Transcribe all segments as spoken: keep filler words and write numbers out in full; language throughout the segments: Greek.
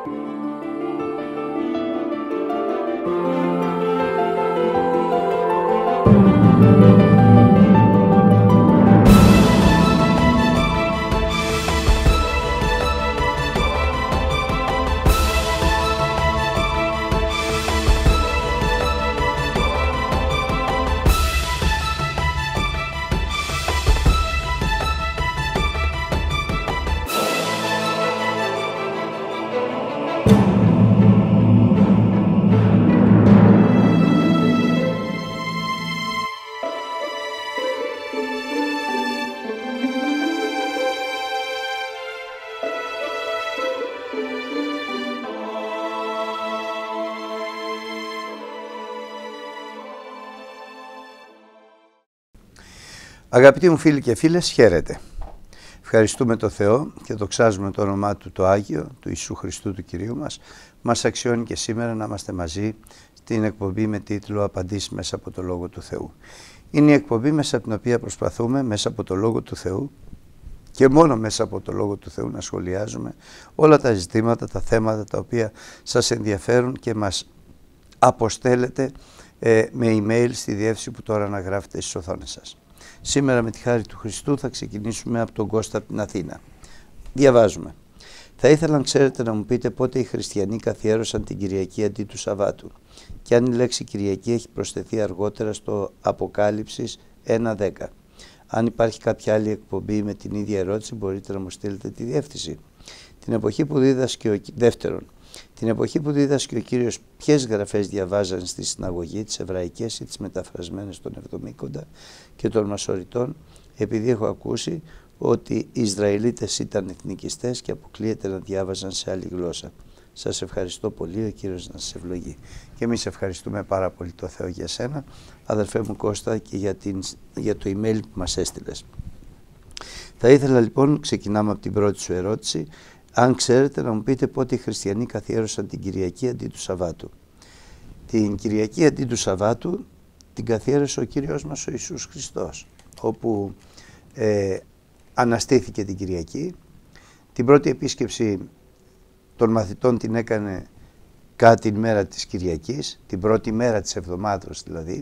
Αγαπητοί μου φίλοι και φίλες, χαίρετε. Ευχαριστούμε το Θεό και δοξάζουμε το όνομά Του το Άγιο, του Ιησού Χριστού του Κυρίου μας. Μας αξιώνει και σήμερα να είμαστε μαζί στην εκπομπή με τίτλο «Απαντήσεις μέσα από το Λόγο του Θεού». Είναι η εκπομπή μέσα από την οποία προσπαθούμε μέσα από το Λόγο του Θεού και μόνο μέσα από το Λόγο του Θεού να σχολιάζουμε όλα τα ζητήματα, τα θέματα τα οποία σας ενδιαφέρουν και μας αποστέλλετε ε, με email στη διεύθυνση που τώρα αναγράφετε στις οθόνες σας. Σήμερα με τη χάρη του Χριστού θα ξεκινήσουμε από τον Κώστα από την Αθήνα. Διαβάζουμε. Θα ήθελα, ξέρετε, να μου πείτε πότε οι χριστιανοί καθιέρωσαν την Κυριακή αντί του Σαββάτου και αν η λέξη Κυριακή έχει προσθεθεί αργότερα στο Αποκάλυψης ένα δέκα. Αν υπάρχει κάποια άλλη εκπομπή με την ίδια ερώτηση, μπορείτε να μου στείλετε τη διεύθυνση. Την εποχή που δίδασκε ο... Δεύτερον, την εποχή που δίδασκε ο Κύριος, ποιες γραφές διαβάζαν στη συναγωγή, τις εβραϊκές ή τις μεταφρασμένες των Εβδομήκοντα και των Μασωριτών, επειδή έχω ακούσει ότι οι Ισραηλίτες ήταν εθνικιστές και αποκλείεται να διάβαζαν σε άλλη γλώσσα. Σας ευχαριστώ πολύ, ο Κύριος να σας ευλογεί. Και εμείς ευχαριστούμε πάρα πολύ το Θεό για σένα, αδελφέ μου Κώστα, και για, την, για το email που μας έστειλες. Θα ήθελα λοιπόν, ξεκινάμε από την πρώτη σου ερώτηση, αν ξέρετε να μου πείτε πότε οι χριστιανοί καθιέρωσαν την Κυριακή αντί του Σαββάτου. Την Κυριακή αντί του Σαββάτου την καθιέρωσε ο Κύριος μας ο Ιησούς Χριστός, όπου ε, αναστήθηκε την Κυριακή. Την πρώτη επίσκεψη των μαθητών την έκανε κατά την μέρα της Κυριακής, την πρώτη μέρα της εβδομάδος δηλαδή,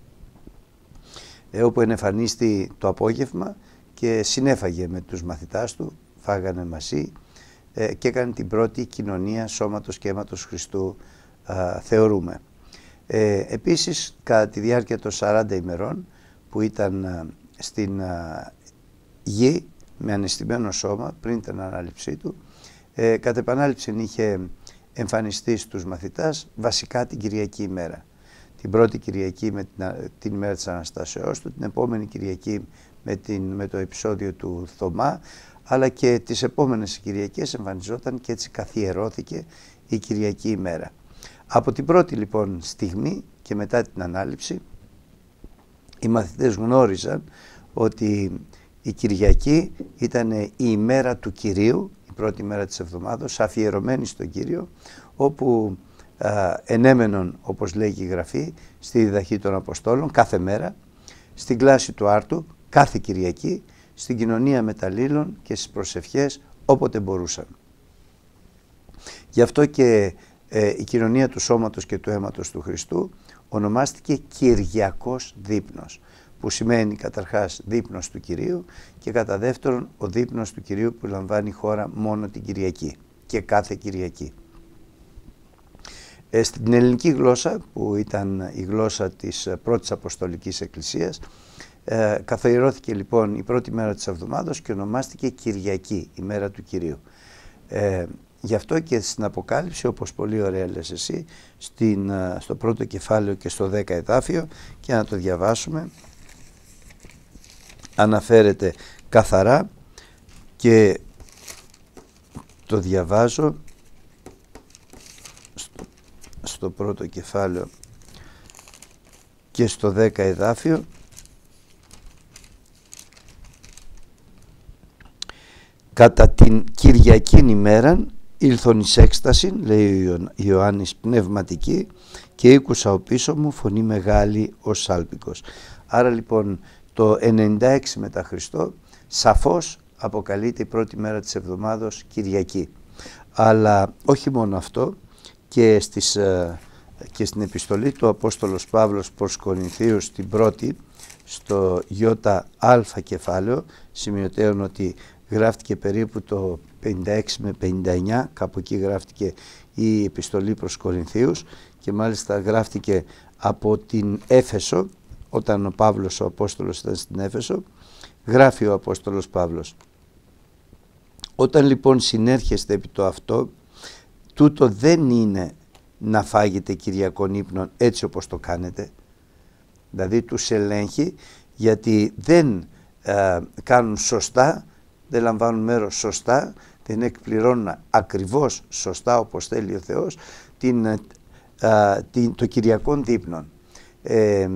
ε, όπου ενεφανίστη το απόγευμα και συνέφαγε με τους μαθητάς του, φάγανε μαζί ε, και έκανε την πρώτη κοινωνία σώματος και αίματος Χριστού, α, θεωρούμε. Ε, επίσης, κατά τη διάρκεια των σαράντα ημερών που ήταν α, στην α, γη με αναισθημένο σώμα πριν την ανάληψή του, ε, κατ' επανάληψη είχε εμφανιστεί στους μαθητάς βασικά την Κυριακή ημέρα. Την πρώτη Κυριακή με την, την ημέρα της Αναστάσεώς του, την επόμενη Κυριακή με, την, με το επεισόδιο του Θωμά, αλλά και τις επόμενες Κυριακές εμφανιζόταν και έτσι καθιερώθηκε η Κυριακή ημέρα. Από την πρώτη λοιπόν στιγμή και μετά την ανάληψη, οι μαθητές γνώριζαν ότι η Κυριακή ήταν η ημέρα του Κυρίου, η πρώτη μέρα της εβδομάδος, αφιερωμένη στον Κύριο, όπου α, ενέμενον, όπως λέγει η Γραφή, στη διδαχή των Αποστόλων κάθε μέρα, στην κλάση του Άρτου κάθε Κυριακή, στην κοινωνία μεταλλήλων και στις προσευχές όποτε μπορούσαν. Γι' αυτό και ε, η κοινωνία του σώματος και του αίματος του Χριστού ονομάστηκε Κυριακός δείπνος, που σημαίνει καταρχάς δείπνος του Κυρίου και κατά δεύτερον ο δείπνος του Κυρίου που λαμβάνει χώρα μόνο την Κυριακή και κάθε Κυριακή. Ε, στην ελληνική γλώσσα, που ήταν η γλώσσα της πρώτης Αποστολικής Εκκλησίας, ε, καθιερώθηκε λοιπόν η πρώτη μέρα της εβδομάδος και ονομάστηκε Κυριακή, η μέρα του Κυρίου. Ε, γι' αυτό και στην Αποκάλυψη, όπως πολύ ωραία λες εσύ, στην, στο πρώτο κεφάλαιο και στο δέκα εδάφιο, και να το διαβάσουμε, αναφέρεται καθαρά και το διαβάζω στο, στο πρώτο κεφάλαιο και στο δέκα εδάφιο. Κατά την Κυριακήν ημέραν ήλθον εις έκσταση, λέει ο Ιωάννης, πνευματική, και ήκουσα ο πίσω μου φωνή μεγάλη ως σάλπικος. Άρα λοιπόν το ενενήντα έξι μετά Χριστό σαφώς αποκαλείται η πρώτη μέρα της εβδομάδος Κυριακή. Αλλά όχι μόνο αυτό, και, στις, και στην επιστολή του Απόστολος Παύλος προς Κορινθίους την πρώτη, στο ΙΑ κεφάλαιο, σημειωτέων ότι γράφτηκε περίπου το πενήντα έξι με πενήντα εννιά, κάπου εκεί γράφτηκε η επιστολή προς Κορινθίους, και μάλιστα γράφτηκε από την Έφεσο, όταν ο Παύλος ο Απόστολος ήταν στην Έφεσο. Γράφει ο Απόστολος Παύλος: όταν λοιπόν συνέρχεστε επί το αυτό, τούτο δεν είναι να φάγετε Κυριακών ύπνων έτσι όπως το κάνετε. Δηλαδή τους ελέγχει γιατί δεν ε, κάνουν σωστά, δεν λαμβάνουν μέρος σωστά, δεν εκπληρώνουν ακριβώς σωστά όπως θέλει ο Θεός την, ε, την, το Κυριακών δείπνων. Ε,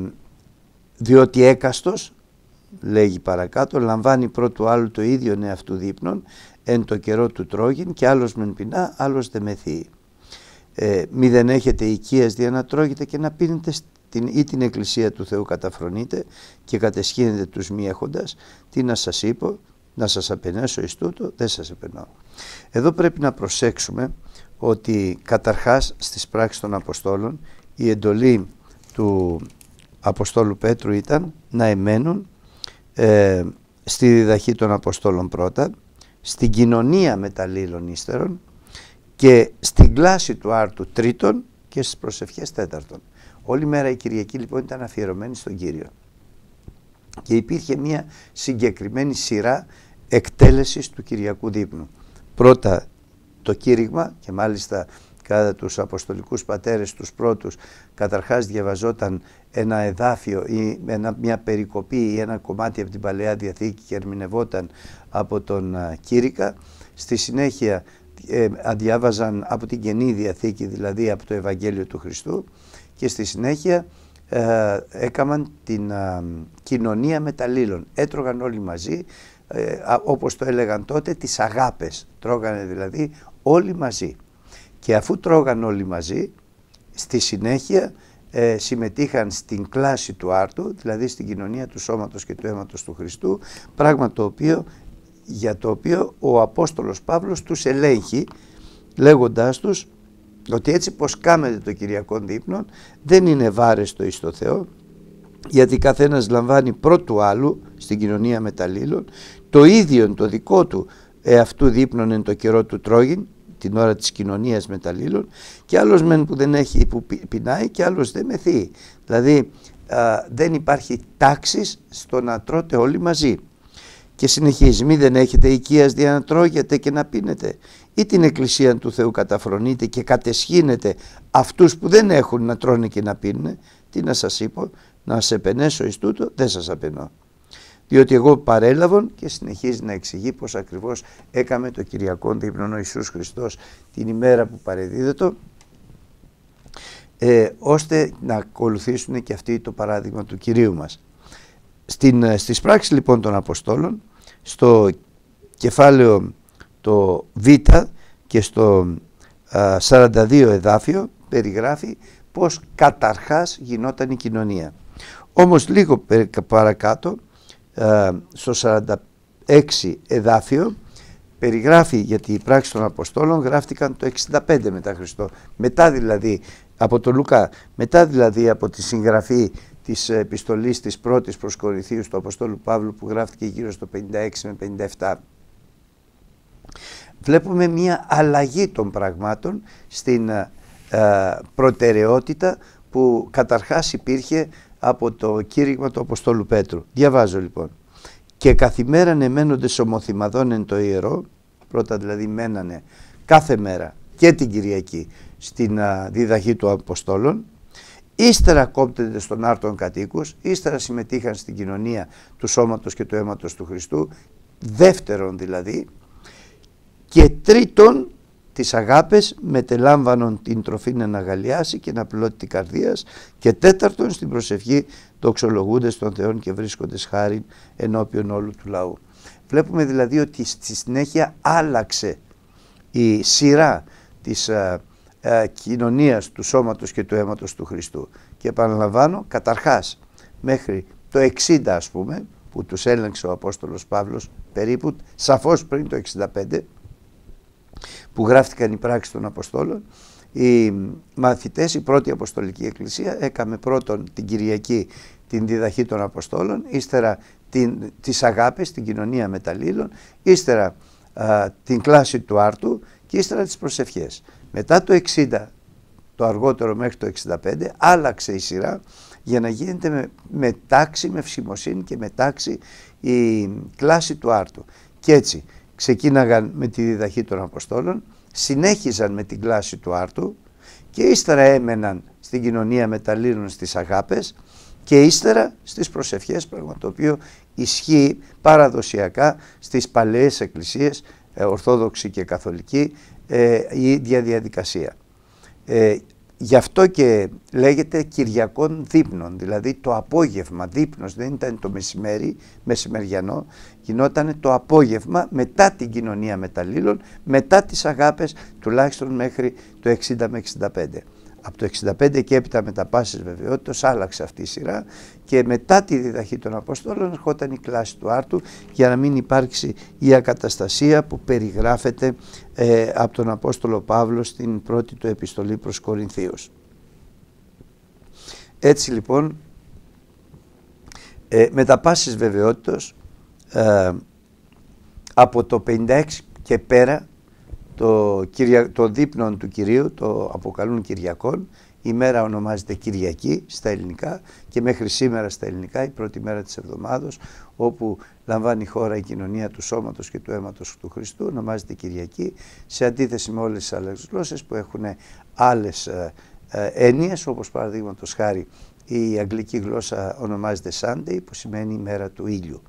διότι έκαστος, λέγει παρακάτω, λαμβάνει πρώτου άλλου το ίδιο εαυτού δείπνων εν το καιρό του τρώγειν, και άλλος μεν πεινά, άλλος δε μεθύει. Ε, μη δεν έχετε οικίας δια να τρώγετε και να πίνετε την, ή την εκκλησία του Θεού καταφρονείτε και κατεσχύνετε τους μη έχοντας. Τι να σας είπω, να σας απενέσω εις τούτο, δεν σας επενώ. Εδώ πρέπει να προσέξουμε ότι καταρχάς στις πράξεις των Αποστόλων η εντολή του Αποστόλου Πέτρου ήταν να εμένουν ε, στη διδαχή των Αποστόλων πρώτα, στην κοινωνία μεταλλήλων ύστερον και στην κλάση του άρτου τρίτον και στις προσευχές τέταρτον. Όλη μέρα η Κυριακή λοιπόν ήταν αφιερωμένη στον Κύριο και υπήρχε μια συγκεκριμένη σειρά εκτέλεσης του Κυριακού δείπνου. Πρώτα το κήρυγμα, και μάλιστα κατά τους Αποστολικούς πατέρες τους πρώτους καταρχάς διαβαζόταν ένα εδάφιο ή ένα, μια περικοπή ή ένα κομμάτι από την Παλαιά Διαθήκη και ερμηνευόταν από τον uh, Κήρυκα. Στη συνέχεια ε, διάβαζαν από την Καινή Διαθήκη, δηλαδή από το Ευαγγέλιο του Χριστού, και στη συνέχεια ε, έκαναν την ε, κοινωνία μεταλλήλων. Έτρωγαν όλοι μαζί, ε, όπως το έλεγαν τότε, τις αγάπες. Τρώγανε δηλαδή όλοι μαζί. Και αφού τρώγαν όλοι μαζί, στη συνέχεια ε, συμμετείχαν στην κλάση του άρτου, δηλαδή στην κοινωνία του σώματος και του αίματος του Χριστού, πράγμα το οποίο, για το οποίο ο Απόστολος Παύλος τους ελέγχει, λέγοντάς τους ότι έτσι πως κάμετε το Κυριακόν δείπνον δεν είναι βάρεστο εις το Θεό, γιατί καθένας λαμβάνει πρώτου άλλου στην κοινωνία μεταλλήλων το ίδιο το δικό του εαυτού δείπνον εν το καιρό του τρώγειν, την ώρα της κοινωνίας μεταλλήλων, και άλλος μεν που δεν έχει, που πεινάει, και άλλος δεν μεθύει. Δηλαδή α, δεν υπάρχει τάξης στο να τρώτε όλοι μαζί. Και συνεχίζει: μη δεν έχετε οικίας δια να τρώγετε και να πίνετε, ή την εκκλησία του Θεού καταφρονείτε και κατεσχύνετε αυτούς που δεν έχουν να τρώνε και να πίνουν. Τι να σας είπω, να σας επενέσω εις τούτο, δεν σας απενώ. Διότι εγώ παρέλαβον, και συνεχίζει να εξηγεί πως ακριβώς έκαμε το Κυριακόν δείπνον ο Ιησούς Χριστός την ημέρα που παρεδίδετο, ε, ώστε να ακολουθήσουν και αυτοί το παράδειγμα του Κυρίου μας. Στην, στις πράξεις λοιπόν των Αποστόλων, στο κεφάλαιο το Β και στο α, σαράντα δύο εδάφιο περιγράφει πως καταρχάς γινόταν η κοινωνία. Όμως λίγο παρακάτω, στο σαράντα έξι εδάφιο, περιγράφει, γιατί οι πράξεις των Αποστόλων γράφτηκαν το εξήντα πέντε μετά Χριστό, μετά δηλαδή από τον Λουκά, μετά δηλαδή από τη συγγραφή της επιστολής της πρώτης προς Κορινθίους του Αποστόλου Παύλου, που γράφτηκε γύρω στο πενήντα έξι με πενήντα επτά. Βλέπουμε μια αλλαγή των πραγμάτων στην ε, προτεραιότητα που καταρχάς υπήρχε από το κήρυγμα του Αποστόλου Πέτρου. Διαβάζω λοιπόν: και καθημέραν εμένοντες ομοθυμαδών εν το ιερό, πρώτα δηλαδή μένανε κάθε μέρα και την Κυριακή στην α, διδαχή του Αποστόλων, ύστερα κόπτεται στον άρτον κατοίκους, ύστερα συμμετείχαν στην κοινωνία του σώματος και του αίματος του Χριστού, δεύτερον δηλαδή, και τρίτον τις αγάπες μετελάμβανον την τροφήν να αγαλιάσει και να πλώτη καρδίας, και τέταρτον στην προσευχή δοξολογούντες των Θεών και βρίσκοντες χάριν ενώπιον όλου του λαού. Βλέπουμε δηλαδή ότι στη συνέχεια άλλαξε η σειρά της α, α, κοινωνίας του σώματος και του αίματος του Χριστού. Και επαναλαμβάνω, καταρχάς μέχρι το εξήντα ας πούμε, που τους έλεγξε ο Απόστολος Παύλος, περίπου, σαφώς πριν το εξήντα πέντε, που γράφτηκαν οι πράξεις των Αποστόλων, οι μαθητές, η πρώτη Αποστολική Εκκλησία έκαμε πρώτον την Κυριακή την διδαχή των Αποστόλων, ύστερα την, τις αγάπες, την κοινωνία μεταλλήλων, ύστερα α, την κλάση του άρτου και ύστερα τις προσευχές. Μετά το εξήντα, το αργότερο μέχρι το εξήντα πέντε, άλλαξε η σειρά για να γίνεται με, με τάξη, με φυσιμοσύνη και με τάξη η κλάση του άρτου. Και έτσι ξεκίναγαν με τη διδαχή των Αποστόλων, συνέχιζαν με την κλάση του άρτου και ύστερα έμεναν στην κοινωνία μεταλλήλων, στις αγάπες και ύστερα στις προσευχές, πράγμα το οποίο ισχύει παραδοσιακά στις παλαιές εκκλησίες, ε, Ορθόδοξη και Καθολική, ε, η ίδια διαδικασία. Ε, γι' αυτό και λέγεται Κυριακών δείπνων, δηλαδή το απόγευμα, δείπνος δεν ήταν το μεσημέρι, μεσημεριανό, γινόταν το απόγευμα μετά την κοινωνία μεταλλήλων, μετά τις αγάπες, τουλάχιστον μέχρι το εξήντα με εξήντα πέντε. Από το εξήντα πέντε και έπειτα με τα πάσης βεβαιότητας άλλαξε αυτή η σειρά και μετά τη διδαχή των Αποστόλων ερχόταν η κλάση του άρτου για να μην υπάρξει η ακαταστασία που περιγράφεται ε, από τον Απόστολο Παύλο στην πρώτη του επιστολή προς Κορινθίους. Έτσι λοιπόν ε, με τα πάσης βεβαιότητας ε, από το πενήντα έξι και πέρα το, κυρια... το δείπνον του Κυρίου το αποκαλούν Κυριακών, η μέρα ονομάζεται Κυριακή στα ελληνικά και μέχρι σήμερα στα ελληνικά η πρώτη μέρα της εβδομάδος όπου λαμβάνει η χώρα η κοινωνία του σώματος και του αίματος του Χριστού ονομάζεται Κυριακή, σε αντίθεση με όλες τις άλλες γλώσσες που έχουν άλλες ε, ε, έννοιες, όπως παραδείγματος χάρη η αγγλική γλώσσα ονομάζεται Sunday που σημαίνει μέρα του ήλιου.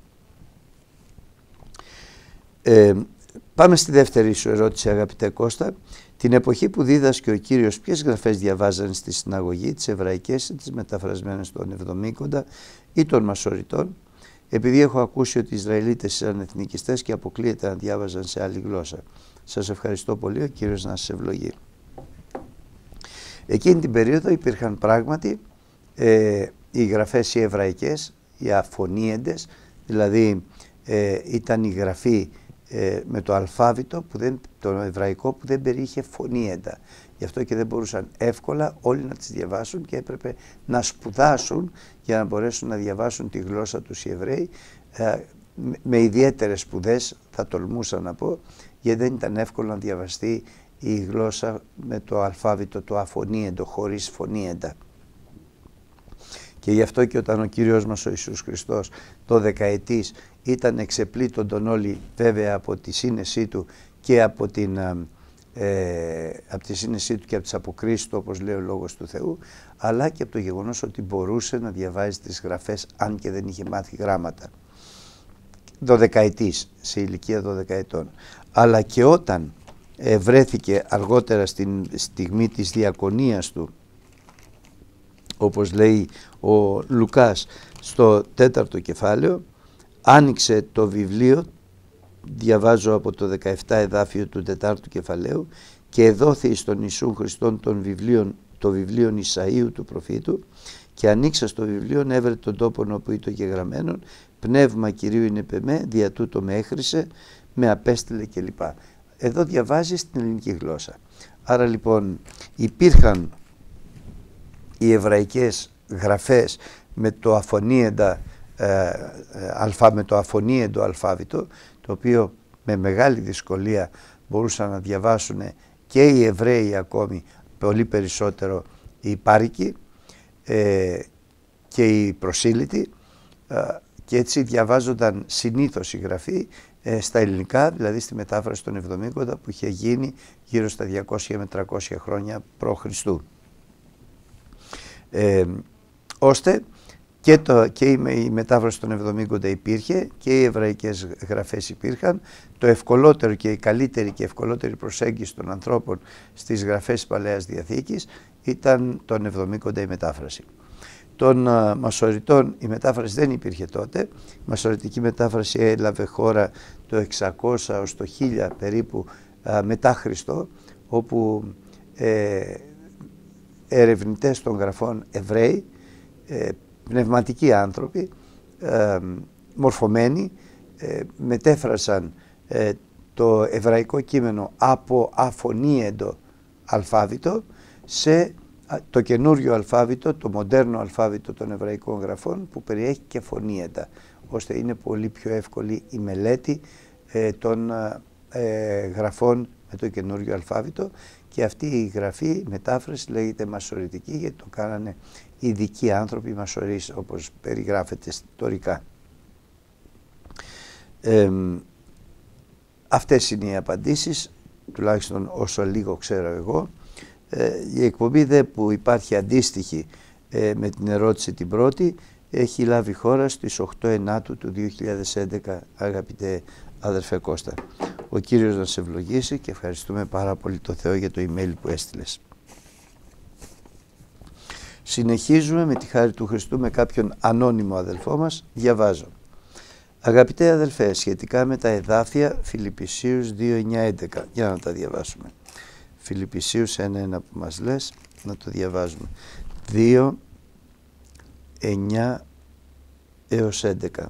Ε, Πάμε στη δεύτερη σου ερώτηση, αγαπητέ Κώστα. Την εποχή που δίδασκε ο Κύριος, ποιες γραφές διαβάζανε στη συναγωγή, τις εβραϊκές ή τις μεταφρασμένες των Εβδομήκοντα ή των Μασωριτών? Επειδή έχω ακούσει ότι οι Ισραηλίτες ήταν εθνικιστές και αποκλείεται να διάβαζαν σε άλλη γλώσσα. Σας ευχαριστώ πολύ, ο Κύριος να σας ευλογεί. Εκείνη την περίοδο υπήρχαν πράγματι ε, οι γραφές οι εβραϊκές, οι αφωνίεντες, δηλαδή ε, ήταν η γραφή Ε, με το αλφάβητο, που δεν, το εβραϊκό που δεν περιείχε φωνήεντα. Γι' αυτό και δεν μπορούσαν εύκολα όλοι να τις διαβάσουν και έπρεπε να σπουδάσουν για να μπορέσουν να διαβάσουν τη γλώσσα τους οι Εβραίοι ε, με, με ιδιαίτερες σπουδές, θα τολμούσα να πω, γιατί δεν ήταν εύκολο να διαβαστεί η γλώσσα με το αλφάβητο το αφωνήεντο, χωρίς φωνήεντα. Και γι' αυτό και όταν ο Κύριος μας ο Ιησούς Χριστός το δεκαετής ήταν εξεπλήττοντον όλοι βέβαια από τη σύνεσή του και από, την, ε, από τη σύνεσή του και από τις αποκρίσεις του, όπως λέει ο Λόγος του Θεού, αλλά και από το γεγονός ότι μπορούσε να διαβάζει τις γραφές αν και δεν είχε μάθει γράμματα. Δωδεκαετής, σε ηλικία δώδεκα ετών. Αλλά και όταν ε, βρέθηκε αργότερα στην στιγμή της διακονίας του, όπως λέει ο Λουκάς στο τέταρτο κεφάλαιο, άνοιξε το βιβλίο, διαβάζω από το δεκαεπτά εδάφιο του τετάρτου κεφαλαίου, και εδόθη στον Ιησού Χριστόν των βιβλίων, το βιβλίο Ισαΐου του προφήτου, και ανοίξα στο βιβλίο έβρε τον τόπον όπου ήταν γεγραμμένον, πνεύμα Κυρίου είναι πεμέ, δια τούτο με έχρισε, με απέστειλε κλπ. Εδώ διαβάζει στην ελληνική γλώσσα. Άρα λοιπόν υπήρχαν οι εβραϊκές γραφές με το αφωνίεντα ε, αλφα, με το αφωνίεντο αλφάβητο, το οποίο με μεγάλη δυσκολία μπορούσαν να διαβάσουν και οι Εβραίοι, ακόμη πολύ περισσότερο οι Πάρικοι ε, και οι Προσήλυτοι, ε, και έτσι διαβάζονταν συνήθως η γραφή ε, στα ελληνικά, δηλαδή στη μετάφραση των Εβδομήκοντα που είχε γίνει γύρω στα διακόσια με τριακόσια χρόνια π.Χ. Ε, ώστε και, το, και η, η μετάφραση των Εβδομήκοντα υπήρχε και οι εβραϊκές γραφές υπήρχαν. Το ευκολότερο και η καλύτερη και ευκολότερη προσέγγιση των ανθρώπων στις γραφές της Παλαιάς Διαθήκης ήταν των Εβδομήκοντα η μετάφραση. Των uh, Μασωριτών η μετάφραση δεν υπήρχε τότε. Η Μασωριτική μετάφραση έλαβε χώρα το εξακόσια έως το χίλια περίπου uh, μετά Χριστό, όπου ε, ερευνητές των γραφών Εβραίοι, ε, πνευματικοί άνθρωποι, ε, μορφωμένοι, ε, μετέφρασαν ε, το εβραϊκό κείμενο από αφωνίεντο αλφάβητο σε το καινούριο αλφάβητο, το μοντέρνο αλφάβητο των εβραϊκών γραφών, που περιέχει και φωνήεντα, ώστε είναι πολύ πιο εύκολη η μελέτη ε, των ε, γραφών με το καινούριο αλφάβητο, και αυτή η γραφή, η μετάφραση, λέγεται μασωρητική, γιατί το κάνανε ειδικοί άνθρωποι μασωρείς, όπως περιγράφεται ιστορικά. Ε, αυτές είναι οι απαντήσεις, τουλάχιστον όσο λίγο ξέρω εγώ. Ε, η εκπομπή δε που υπάρχει αντίστοιχη ε, με την ερώτηση την πρώτη, έχει λάβει χώρα στις οκτώ ενάτου του δύο χιλιάδες έντεκα, αγαπητέ αδερφέ Κώστα. Ο Κύριος να σε ευλογήσει και ευχαριστούμε πάρα πολύ το Θεό για το email που έστειλες. Συνεχίζουμε με τη χάρη του Χριστού με κάποιον ανώνυμο αδελφό μας. Διαβάζω. Αγαπητέ αδελφέ, σχετικά με τα εδάφια Φιλιππισίους δύο εννιά έντεκα, για να τα διαβάσουμε. Φιλιππισίους ένα ένα που μας λες, να το διαβάζουμε. δύο εννιά έως έντεκα.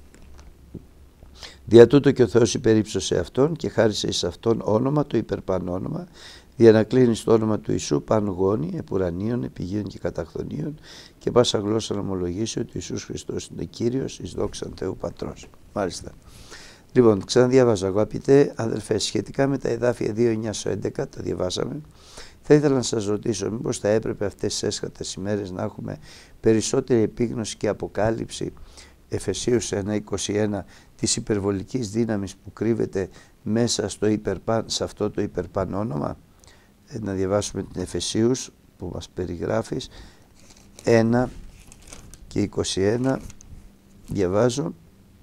Δια τούτο και ο Θεός υπερύψωσε αυτόν και χάρισε εις αυτόν όνομα, το υπερπανόνομα, δια να κλείνει στο όνομα του Ιησού παν γόνοι, επουρανίων, επιγείων και καταχθονίων, και πάσα γλώσσα να ομολογήσει ότι ο Ιησούς Χριστός είναι Κύριος, εις δόξαν Θεού Πατρός. Μάλιστα. Λοιπόν, ξαναδιαβάζω, αγαπητέ αδελφέ, σχετικά με τα εδάφια δύο εννιά έντεκα, τα διαβάσαμε. Θα ήθελα να σας ρωτήσω, μήπως θα έπρεπε αυτές τις έσχατες ημέρες να έχουμε περισσότερη επίγνωση και αποκάλυψη, Εφεσίους ένα είκοσι ένα, της υπερβολικής δύναμης που κρύβεται μέσα στο υπερπαν, σε αυτό το υπερπαν όνομα. Ε, να διαβάσουμε την Εφεσίους που μας περιγράφεις, ένα και είκοσι ένα, διαβάζω.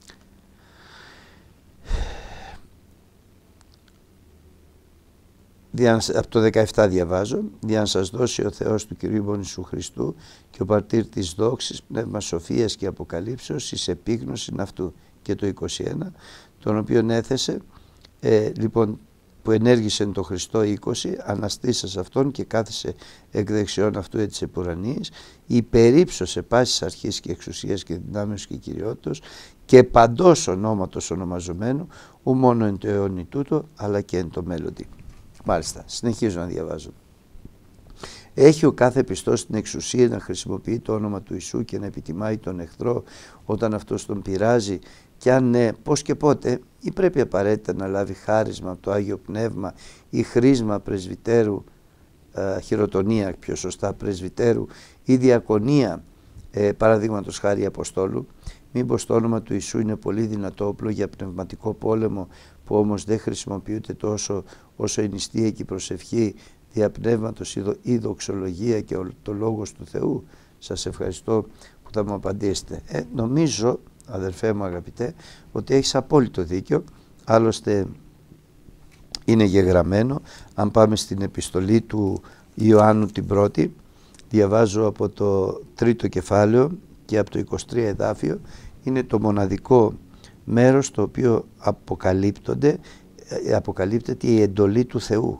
Από το δεκαεπτά διαβάζω, για να σας δώσει ο Θεός του Κυρίου ημών Ιησού Χριστού και ο παρτήρ της δόξης, πνεύμα σοφίας και αποκαλύψεως εις επίγνωσιν αυτού. Και το είκοσι ένα, τον οποίον έθεσε, ε, λοιπόν, που ενέργησε το Χριστό είκοσι, αναστήσας αυτόν και κάθισε εκ δεξιών αυτού έτσι της επουρανίας, υπερύψωσε πάσης αρχής και εξουσίας και δυνάμεως και κυριότητος και παντός ονόματος ονομαζομένου, ου μόνο εν το αιώνι τούτο, αλλά και εν το μέλλοντι. Μάλιστα, συνεχίζω να διαβάζω. Έχει ο κάθε πιστός την εξουσία να χρησιμοποιεί το όνομα του Ιησού και να επιτιμάει τον εχθρό όταν αυτός τον πειράζει, και αν ναι, πώς και πότε, ή πρέπει απαραίτητα να λάβει χάρισμα από το Άγιο Πνεύμα ή χρήσμα πρεσβυτέρου, ε, χειροτονία πιο σωστά πρεσβυτέρου, ή διακονία, ε, παραδείγματος χάρη Αποστόλου. Μήπως το όνομα του Ιησού είναι πολύ δυνατό όπλο για πνευματικό πόλεμο, που όμως δεν χρησιμοποιείται τόσο όσο η νηστεία και η προσευχή δια πνεύματος ή δοξολογία και το λόγος του Θεού. Σας ευχαριστώ που θα μου απαντήσετε. Ε, νομίζω, αδερφέ μου αγαπητέ, ότι έχεις απόλυτο δίκιο. Άλλωστε είναι γεγραμμένο. Αν πάμε στην επιστολή του Ιωάννου την πρώτη, διαβάζω από το τρίτο κεφάλαιο και από το είκοσι τρία εδάφιο, είναι το μοναδικό μέρος στο οποίο αποκαλύπτονται, αποκαλύπτεται η εντολή του Θεού.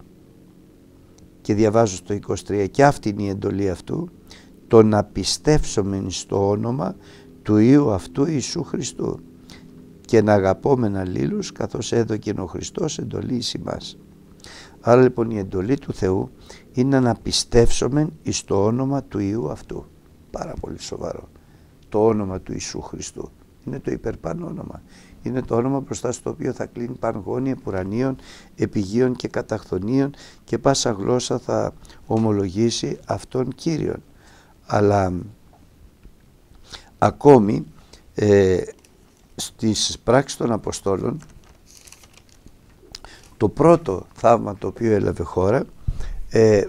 Και διαβάζω στο είκοσι τρία, και αυτή είναι η εντολή αυτού, το να πιστεύσομεν στο όνομα του Υιού αυτού Ιησού Χριστού και να αγαπόμεν αλλήλους καθώς έδωκεν ο Χριστός εντολή εις ημάς. Άρα λοιπόν η εντολή του Θεού είναι να πιστεύσομεν εις το όνομα του Υιού αυτού. Πάρα πολύ σοβαρό. Το όνομα του Ιησού Χριστού είναι το υπερπαν όνομα. Είναι το όνομα μπροστά στο οποίο θα κλείνει πανγόνοι επουρανίων, επιγείων και καταχθονίων, και πάσα γλώσσα θα ομολογήσει αυτόν Κύριον. Αλλά ακόμη ε, στις πράξεις των Αποστόλων, το πρώτο θαύμα το οποίο έλαβε χώρα ε,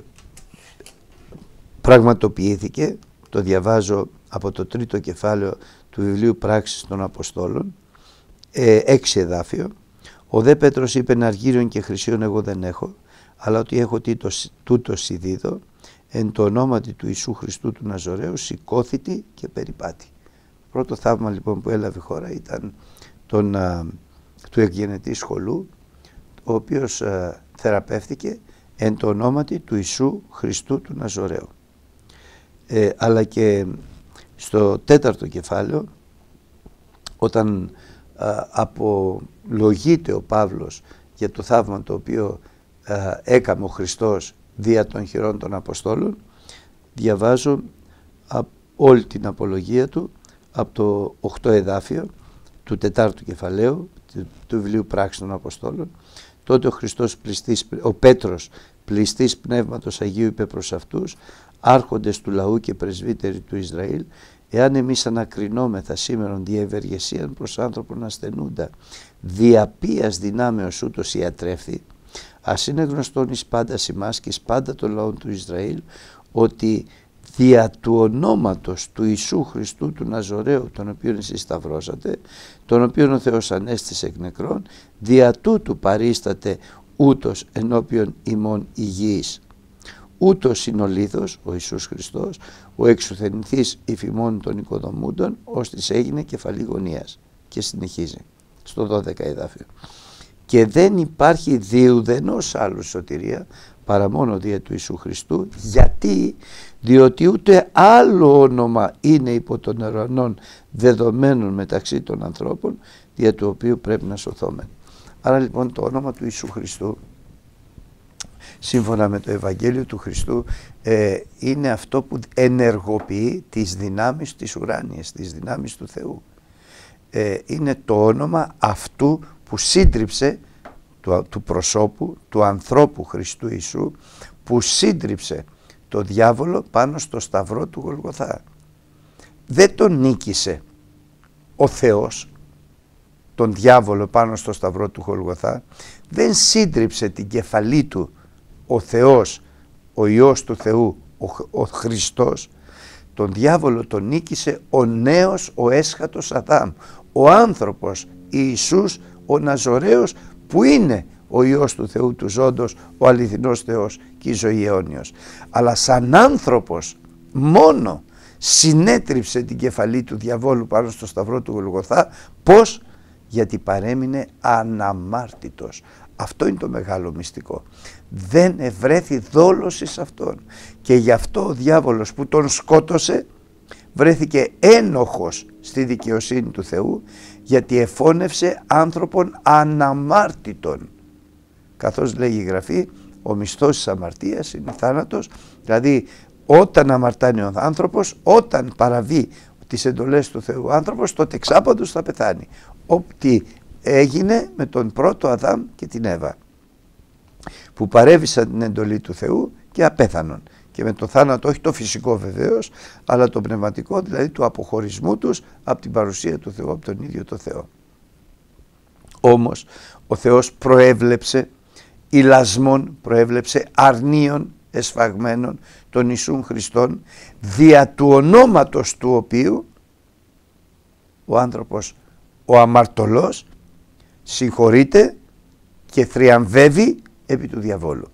πραγματοποιήθηκε, το διαβάζω από το τρίτο κεφάλαιο του βιβλίου Πράξεις των Αποστόλων, ε, έξι εδάφιο. Ο δε Πέτρος είπε, αργύριον και χρυσίον εγώ δεν έχω, αλλά ότι έχω τούτο σιδίδο, εν το ονόματι του Ιησού Χριστού του Ναζωραίου σηκώθητη και περιπάτη. Πρώτο θαύμα λοιπόν που έλαβε χώρα ήταν τον, α, του εκγενετή σχολού, ο οποίος α, θεραπεύτηκε εν το ονόματι του Ιησού Χριστού του Ναζωραίου. Ε, αλλά και στο τέταρτο κεφάλαιο, όταν α, απολογείται ο Παύλος για το θαύμα το οποίο ε, έκαμε ο Χριστός δια των χειρών των Αποστόλων, διαβάζω από όλη την απολογία του, από το οκτώ εδάφιο του τετάρτου κεφαλαίου του, του βιβλίου Πράξεων των Αποστόλων. Τότε ο Χριστός πληστής, ο Πέτρος πληστής Πνεύματος Αγίου είπε προς αυτούς, άρχοντες του λαού και πρεσβύτεροι του Ισραήλ, εάν εμείς ανακρινόμεθα σήμερον δια ευεργεσίαν προς άνθρωπον ασθενούντα, δια ποίας δυνάμεως ούτως ιατρεύθη, ας είναι γνωστόν εις πάντα ημάς και εις πάντα των λαών του Ισραήλ, ότι δια του ονόματος του Ιησού Χριστού του Ναζωραίου, τον οποίον εσείς σταυρώσατε, τον οποίον ο Θεός ανέστησε εκ νεκρών, δια τούτου παρίσταται ούτως ενώπιον ημών υγιής. Ούτως είναι ο λίθος, ο Ιησούς Χριστός, ο εξουθενηθής υφημών των οικοδομούντων, ώστις έγινε κεφαλή γωνίας. Και συνεχίζει στο δώδεκα εδάφιο. Και δεν υπάρχει διουδενός άλλου σωτηρία παρά μόνο δια του Ιησού Χριστού. Γιατί? Διότι ούτε άλλο όνομα είναι υπό των ουρανών δεδομένων μεταξύ των ανθρώπων, δια του οποίου πρέπει να σωθόμεν. Άρα λοιπόν το όνομα του Ιησού Χριστού, σύμφωνα με το Ευαγγέλιο του Χριστού, ε, είναι αυτό που ενεργοποιεί τις δυνάμεις της ουράνιας, τις δυνάμεις του Θεού. Ε, είναι το όνομα αυτού που σύντριψε του, του προσώπου, του ανθρώπου Χριστού Ιησού, που σύντριψε το διάβολο πάνω στο σταυρό του Γολγοθά. Δεν τον νίκησε ο Θεός, τον διάβολο πάνω στο σταυρό του Γολγοθά, δεν σύντριψε την κεφαλή του ο Θεός, ο Υιός του Θεού, ο, ο Χριστός. Τον διάβολο τον νίκησε ο νέος, ο έσχατος Αδάμ, ο άνθρωπος Ιησούς ο Ναζωραίος, που είναι ο Υιός του Θεού του ζώντος, ο αληθινός Θεός και η ζωή αιώνιος. Αλλά σαν άνθρωπος μόνο συνέτριψε την κεφαλή του διαβόλου πάνω στο σταυρό του Γολγοθά. Πώς? Γιατί παρέμεινε αναμάρτητος. Αυτό είναι το μεγάλο μυστικό. Δεν ευρέθη δόλος εις αυτόν. Και γι' αυτό ο διάβολος που τον σκότωσε βρέθηκε ένοχος στη δικαιοσύνη του Θεού, γιατί εφώνευσε άνθρωπον αναμάρτητον. Καθώς λέγει η Γραφή, ο μισθός της αμαρτίας είναι θάνατος. Δηλαδή όταν αμαρτάνει ο άνθρωπος, όταν παραβεί τις εντολές του Θεού ο άνθρωπος, τότε εξάπαντος θα πεθάνει. Ό,τι έγινε με τον πρώτο Αδάμ και την Εύα, που παρέβησαν την εντολή του Θεού και απέθανον. Και με το θάνατο, όχι το φυσικό βεβαίως, αλλά το πνευματικό, δηλαδή του αποχωρισμού τους από την παρουσία του Θεού, από τον ίδιο το Θεό. Όμως ο Θεός προέβλεψε ηλασμών, προέβλεψε αρνίων εσφαγμένων των Ιησούν Χριστών, δια του ονόματος του οποίου ο άνθρωπος, ο αμαρτωλός, συγχωρείται και θριαμβεύει επί του διαβόλου.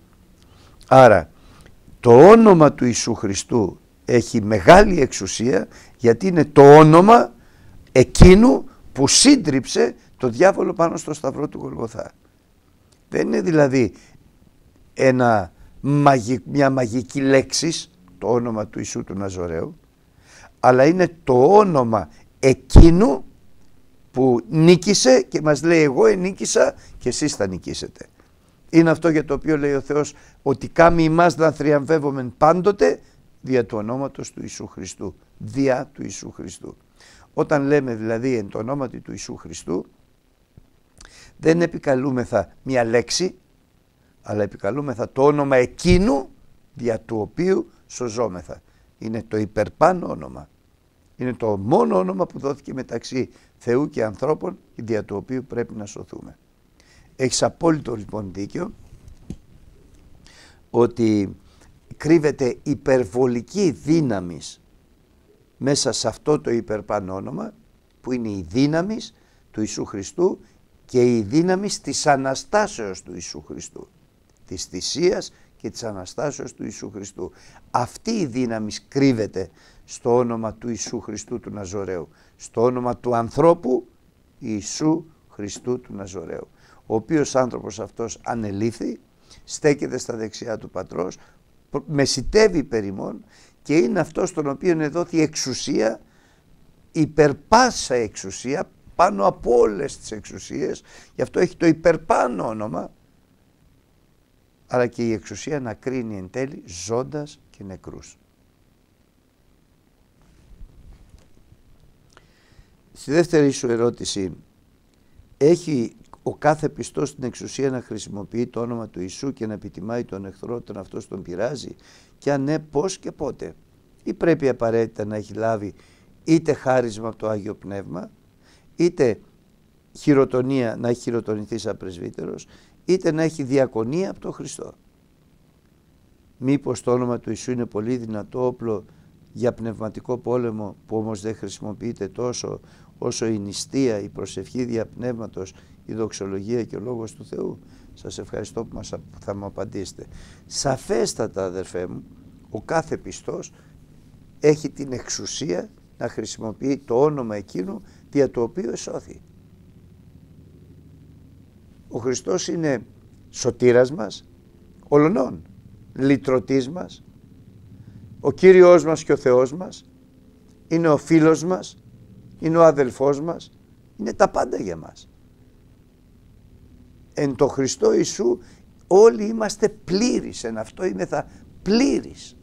Άρα το όνομα του Ιησού Χριστού έχει μεγάλη εξουσία, γιατί είναι το όνομα εκείνου που σύντριψε το διάβολο πάνω στο σταυρό του Γολγοθά. Δεν είναι δηλαδή ένα, μια μαγική λέξη το όνομα του Ιησού του Ναζωραίου, αλλά είναι το όνομα εκείνου που νίκησε και μας λέει, εγώ ενίκησα και εσείς θα νικήσετε. Είναι αυτό για το οποίο λέει ο Θεός ότι κάμει ημάς να θριαμβεύομεν πάντοτε δια του ονόματος του Ιησού Χριστού. Δια του Ιησού Χριστού. Όταν λέμε δηλαδή εν το ονόματι του Ιησού Χριστού, δεν επικαλούμεθα μια λέξη, αλλά επικαλούμεθα το όνομα εκείνου δια του οποίου σωζόμεθα. Είναι το υπερπάνω όνομα. Είναι το μόνο όνομα που δόθηκε μεταξύ Θεού και ανθρώπων, δια του οποίου πρέπει να σωθούμε. Έχεις απόλυτο λοιπόν δίκιο ότι κρύβεται υπερβολική δύναμη μέσα σε αυτό το υπερπάνω όνομα, που είναι η δύναμη του Ιησού Χριστού και η δύναμη της Αναστάσεως του Ιησού Χριστού, της θυσίας και της Αναστάσεως του Ιησού Χριστού. Αυτή η δύναμη κρύβεται στο όνομα του Ιησού Χριστού του Ναζωραίου, στο όνομα του ανθρώπου Ιησού Χριστού του Ναζωραίου, ο οποίος άνθρωπος αυτός ανελήφθη, στέκεται στα δεξιά του Πατρός, μεσιτεύει περιμών και είναι αυτός τον οποίο εδόθη εξουσία, υπερπάσα εξουσία, πάνω από όλες τις εξουσίες, γι' αυτό έχει το υπερπάνω όνομα, αλλά και η εξουσία να κρίνει εν τέλει ζώντας και νεκρούς. Στη δεύτερη σου ερώτηση, έχει ο κάθε πιστός την εξουσία να χρησιμοποιεί το όνομα του Ιησού και να επιτιμάει τον εχθρό όταν αυτός τον πειράζει, και αν ναι, πώς και πότε? Ή πρέπει απαραίτητα να έχει λάβει είτε χάρισμα από το Άγιο Πνεύμα, είτε χειροτονία, να έχει χειροτονηθεί σαν πρεσβύτερος, είτε να έχει διακονία από τον Χριστό? Μήπως το όνομα του Ιησού είναι πολύ δυνατό όπλο για πνευματικό πόλεμο, που όμως δεν χρησιμοποιείται τόσο όσο η νηστεία, η προσευχή δια πνεύματος, η δοξολογία και ο Λόγος του Θεού? Σας ευχαριστώ που μας, θα μου απαντήσετε. Σαφέστατα, αδερφέ μου, ο κάθε πιστός έχει την εξουσία να χρησιμοποιεί το όνομα εκείνου δια το οποίο εσώθη. Ο Χριστός είναι σωτήρας μας, ολονών, λυτρωτής μας, ο Κύριος μας και ο Θεός μας, είναι ο φίλος μας, είναι ο αδελφός μας, είναι τα πάντα για μας. Εν το Χριστό Ιησού όλοι είμαστε πλήρεις, εν αυτό είμεθα πλήρεις.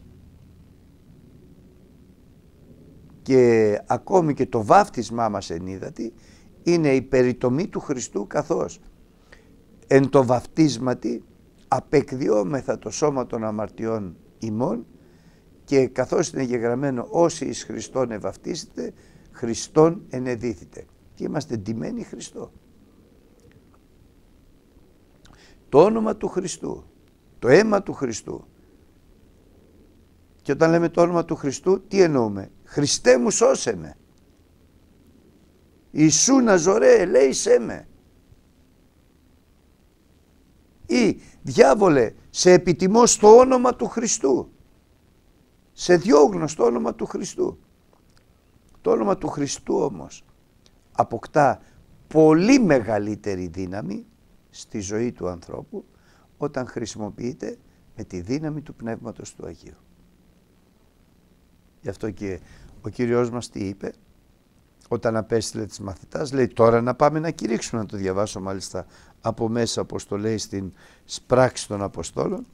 Και ακόμη και το βάφτισμά μας εν ύδατι είναι η περιτομή του Χριστού, καθώς εν το βαφτίσματι απεκδιόμεθα το σώμα των αμαρτιών ημών, και καθώς είναι γεγραμμένο όσοι εις Χριστόν ευαυτίσετε, Χριστόν ενεδίθητε, και είμαστε ντυμένοι Χριστό. Το όνομα του Χριστού, το αίμα του Χριστού. Και όταν λέμε το όνομα του Χριστού, τι εννοούμε? Χριστέ μου σώσε με, Ιησού Ναζωρέ ελέησέ με. Ή διάβολε, σε επιτιμώ στο όνομα του Χριστού, σε διώγνω στο όνομα του Χριστού. Το όνομα του Χριστού όμως αποκτά πολύ μεγαλύτερη δύναμη στη ζωή του ανθρώπου όταν χρησιμοποιείται με τη δύναμη του Πνεύματος του Αγίου. Γι' αυτό και ο Κύριος μας τι είπε όταν απέστειλε τις μαθητάς? Λέει, τώρα να πάμε να κηρύξουμε, να το διαβάσω μάλιστα από μέσα, όπως το λέει στην Πράξεις των Αποστόλων.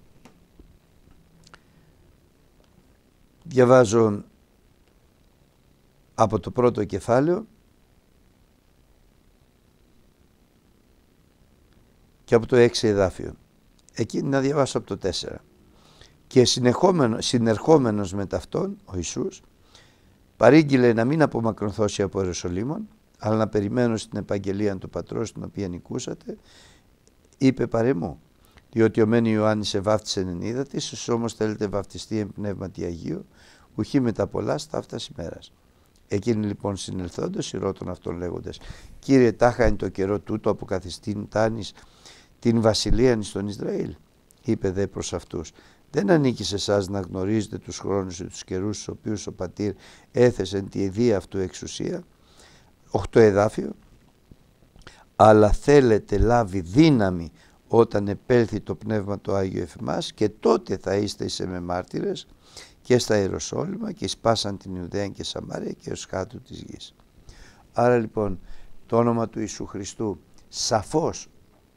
Διαβάζω από το πρώτο κεφάλαιο και από το έξι εδάφιο. Εκεί να διαβάσω από το τέσσερα. Και συνερχόμενος με ταυτόν ο Ιησούς παρήγγειλε να μην απομακρυνθώσει από Ιερουσαλήμων, αλλά να περιμένω στην επαγγελία του Πατρός, την οποία νικούσατε. Είπε παρεμού, διότι ο μεν Ιωάννης εβάφτισε εν ύδατις, εσείς όμως θέλετε βαφτιστεί εν πνεύματι Αγίου, ουχή μετά πολλά σταύτας ημέρας. Εκείνοι λοιπόν συνελθόντος ηρώτων αυτών λέγοντες, Κύριε, τάχα εν το καιρό τούτο αποκαθιστήν τάνης την βασιλείαν στον Ισραήλ? Είπε δε προς αυτούς, δεν ανήκει σε εσάς να γνωρίζετε τους χρόνους και τους καιρούς στους οποίους ο Πατήρ έθεσε τη ιδία αυτού εξουσία? Οχτώ εδάφιο. Αλλά θέλετε λάβει δύναμη όταν επέλθει το Πνεύμα το Άγιο εφ' εμάς, και τότε θα είστε εις με μάρτυρες και στα Ιεροσόλυμα και εις πάσαν την Ιουδαία και Σαμάρια και ως κάτω της γης. Άρα λοιπόν το όνομα του Ιησού Χριστού σαφώς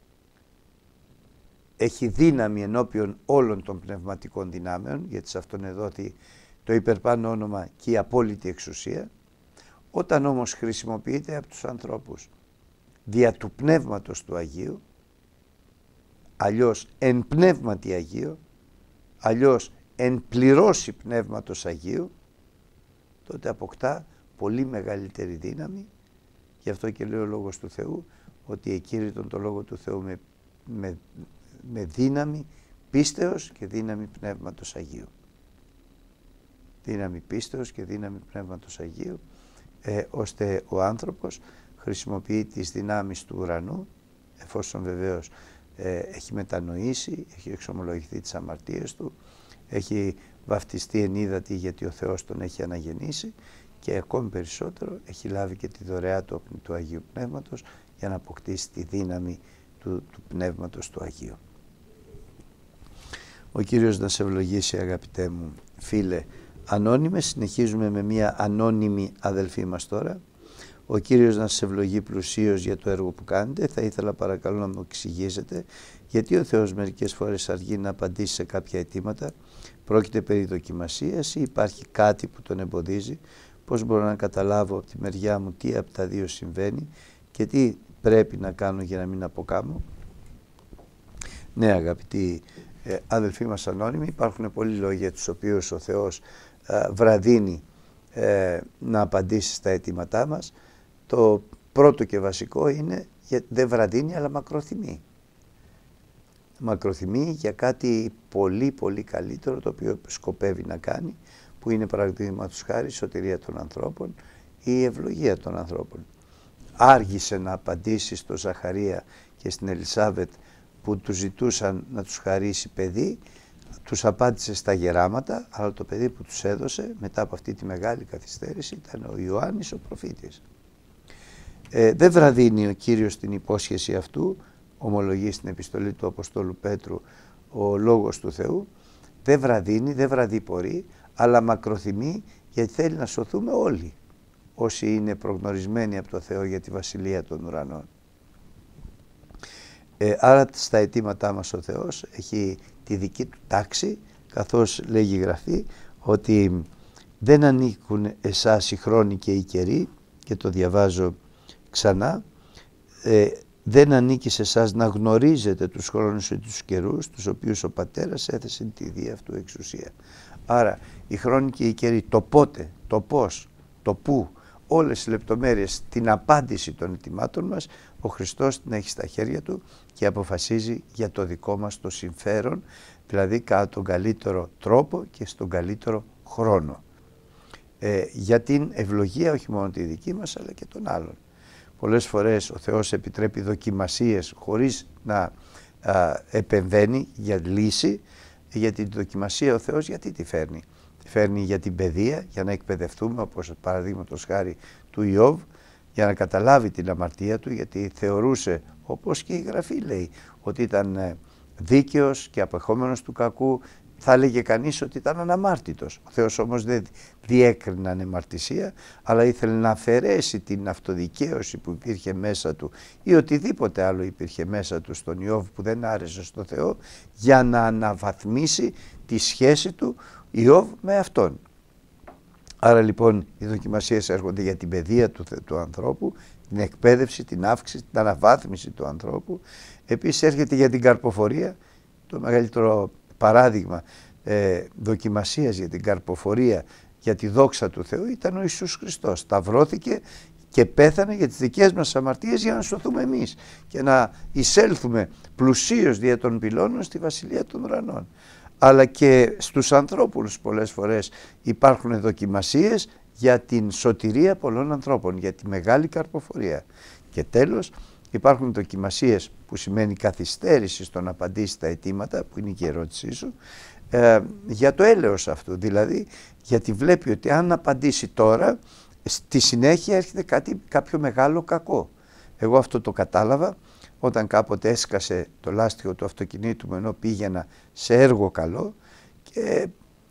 έχει δύναμη ενώπιον όλων των πνευματικών δυνάμεων, γιατί σε αυτόν εδόθη το υπερπάνω όνομα και η απόλυτη εξουσία. Όταν όμως χρησιμοποιείται από τους ανθρώπους δια του Πνεύματος του Αγίου, αλλιώς εν πνεύματι Αγίου, αλλιώς εν πληρώσει Πνεύματος Αγίου, τότε αποκτά πολύ μεγαλύτερη δύναμη. Γι' αυτό και λέει ο Λόγος του Θεού ότι εκήρυτον το Λόγο του Θεού με, με, με δύναμη πίστεως και δύναμη Πνεύματος Αγίου. Δύναμη πίστεως και δύναμη Πνεύματος Αγίου, ε, ώστε ο άνθρωπος χρησιμοποιεί τις δυνάμεις του ουρανού, εφόσον βεβαίως ε, έχει μετανοήσει, έχει εξομολογηθεί τις αμαρτίες του, έχει βαφτιστεί εν ύδατι γιατί ο Θεός τον έχει αναγεννήσει, και ακόμη περισσότερο έχει λάβει και τη δωρεά του, του Αγίου Πνεύματος για να αποκτήσει τη δύναμη του, του Πνεύματος του Αγίου. Ο Κύριος να σε ευλογήσει, αγαπητέ μου φίλε. Ανώνυμες, συνεχίζουμε με μια ανώνυμη αδελφή μας τώρα. Ο Κύριος να σας ευλογεί πλουσίως για το έργο που κάνετε. Θα ήθελα παρακαλώ να μου εξηγήσετε γιατί ο Θεός μερικές φορές αργεί να απαντήσει σε κάποια αιτήματα. Πρόκειται περί δοκιμασίας ή υπάρχει κάτι που τον εμποδίζει? Πώς μπορώ να καταλάβω από τη μεριά μου τι από τα δύο συμβαίνει και τι πρέπει να κάνω για να μην αποκάμω? Ναι, αγαπητοί ε, αδελφοί μας ανώνυμοι, υπάρχουν πολλοί λόγοι για τους οποίους ο Θεός ε, βραδύνει ε, να απαντήσει στα αιτήματά μας. Το πρώτο και βασικό είναι γιατί δεν βραδύνει αλλά μακροθυμεί. Μακροθυμεί για κάτι πολύ πολύ καλύτερο το οποίο σκοπεύει να κάνει, που είναι παραδείγματος χάρη η σωτηρία των ανθρώπων ή η ευλογία των ανθρώπων. Άργησε να απαντήσει στο Ζαχαρία και στην Ελισάβετ που τους ζητούσαν να τους χαρίσει παιδί, τους απάντησε στα γεράματα, αλλά το παιδί που τους έδωσε μετά από αυτή τη μεγάλη καθυστέρηση ήταν ο Ιωάννης ο προφήτης. Ε, δεν βραδύνει ο Κύριος την υπόσχεση αυτού, ομολογεί στην επιστολή του Αποστόλου Πέτρου ο Λόγος του Θεού, δεν βραδύνει, δεν βραδιπορεί, αλλά μακροθυμεί γιατί θέλει να σωθούμε όλοι όσοι είναι προγνωρισμένοι από το Θεό για τη Βασιλεία των Ουρανών. Ε, άρα στα αιτήματά μας ο Θεός έχει τη δική του τάξη, καθώς λέγει η Γραφή ότι δεν ανήκουν εσάς οι χρόνοι και οι καιροί, και το διαβάζω ξανά, ε, δεν ανήκει σε εσάς να γνωρίζετε τους χρόνους ή τους καιρούς τους οποίους ο Πατέρας έθεσε τη δία αυτού εξουσία. Άρα οι χρόνοι και οι καιροί, το πότε, το πώς, το πού, όλες οι λεπτομέρειες, την απάντηση των αιτημάτων μας, ο Χριστός την έχει στα χέρια του και αποφασίζει για το δικό μας το συμφέρον, δηλαδή κατά τον καλύτερο τρόπο και στον καλύτερο χρόνο. Ε, για την ευλογία όχι μόνο τη δική μας αλλά και των άλλων. Πολλές φορές ο Θεός επιτρέπει δοκιμασίες χωρίς να α, επεμβαίνει για λύση. Για την δοκιμασία ο Θεός γιατί τη φέρνει? Τη φέρνει για την παιδεία, για να εκπαιδευτούμε, όπως παραδείγματος χάρη του Ιώβ, για να καταλάβει την αμαρτία του, γιατί θεωρούσε, όπως και η Γραφή λέει, ότι ήταν δίκαιος και απεχόμενος του κακού. Θα έλεγε κανείς ότι ήταν αναμάρτητος. Ο Θεός όμως δεν διέκρινε ανεμαρτησία, αλλά ήθελε να αφαιρέσει την αυτοδικαίωση που υπήρχε μέσα του ή οτιδήποτε άλλο υπήρχε μέσα του στον Ιώβ που δεν άρεσε στο Θεό, για να αναβαθμίσει τη σχέση του Ιώβ με Αυτόν. Άρα λοιπόν οι δοκιμασίες έρχονται για την παιδεία του, του ανθρώπου, την εκπαίδευση, την αύξηση, την αναβάθμιση του ανθρώπου. Επίσης έρχεται για την καρποφορία, το μεγαλύτερο παράδειγμα ε, δοκιμασίας για την καρποφορία, για τη δόξα του Θεού ήταν ο Ιησούς Χριστός. Σταυρώθηκε και πέθανε για τις δικές μας αμαρτίες για να σωθούμε εμείς και να εισέλθουμε πλουσίως δια των πυλώνων στη Βασιλεία των Ουρανών. Αλλά και στους ανθρώπους πολλές φορές υπάρχουν δοκιμασίες για την σωτηρία πολλών ανθρώπων, για τη μεγάλη καρποφορία. Και τέλος υπάρχουν δοκιμασίες που σημαίνει καθυστέρηση στο να απαντήσει στα αιτήματα, που είναι και η ερώτησή σου, ε, για το έλεος αυτού. Δηλαδή γιατί βλέπει ότι αν απαντήσει τώρα, στη συνέχεια έρχεται κάτι, κάποιο μεγάλο κακό. Εγώ αυτό το κατάλαβα όταν κάποτε έσκασε το λάστιχο του αυτοκινήτου μου ενώ πήγαινα σε έργο καλό και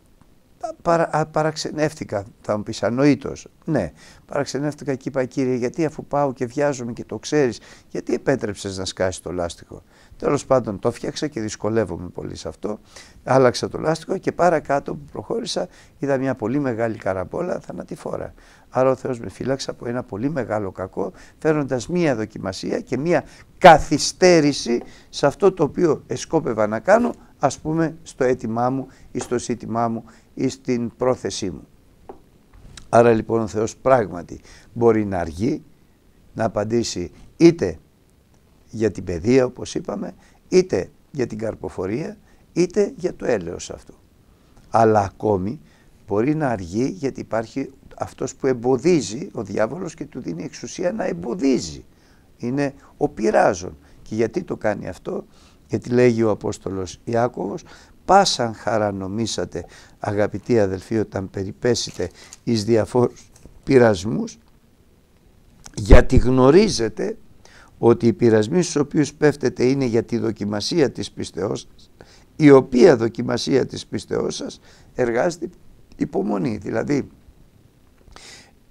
παρα, παραξενεύτηκα. Θα μου πεις ανοήτως. Ναι, παραξενεύτηκα και είπα, Κύριε, γιατί αφού πάω και βιάζομαι και το ξέρεις, γιατί επέτρεψες να σκάσει το λάστιχο? Τέλος πάντων το φτιάξα και δυσκολεύομαι πολύ σε αυτό. Άλλαξα το λάστιχο και παρακάτω που προχώρησα είδα μια πολύ μεγάλη καραμπόλα θανατηφόρα. Άρα ο Θεός με φύλαξε από ένα πολύ μεγάλο κακό, φέρνοντας μία δοκιμασία και μία καθυστέρηση σε αυτό το οποίο εσκόπευα να κάνω, ας πούμε στο αίτημά μου ή στο ζήτημά μου ή στην πρόθεσή μου. Άρα λοιπόν ο Θεός πράγματι μπορεί να αργεί, να απαντήσει είτε για την παιδεία όπως είπαμε, είτε για την καρποφορία, είτε για το έλεος αυτού. Αλλά ακόμη μπορεί να αργεί γιατί υπάρχει αυτός που εμποδίζει, ο διάβολος, και του δίνει εξουσία να εμποδίζει. Είναι ο πειράζων. Και γιατί το κάνει αυτό? Γιατί λέγει ο Απόστολος Ιάκωβος, πάσαν χαρά νομίσατε αγαπητοί αδελφοί όταν περιπέσετε εις διαφόρους πειρασμούς, γιατί γνωρίζετε ότι οι πειρασμοί στους οποίους πέφτετε είναι για τη δοκιμασία της πίστεώς σας, η οποία δοκιμασία της πίστεώς σας εργάζεται υπομονή. Δηλαδή